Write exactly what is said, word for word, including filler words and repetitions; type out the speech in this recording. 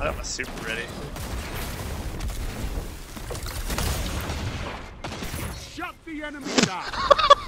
I got my super ready. Shut the enemy down.